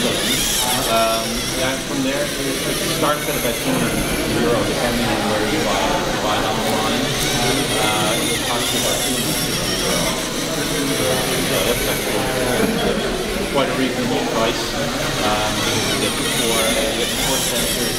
Yeah, from there, it starts at about €200, depending on where you buy it. If you buy it online, it will cost you about €250. So that's actually quite a reasonable price. You get the four sensors